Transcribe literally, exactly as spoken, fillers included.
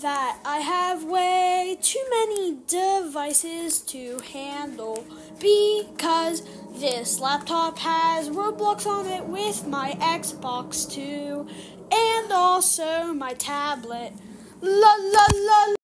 that I have way too many devices to handle because this laptop has Roblox on it with my Xbox too, and also my tablet. La la la.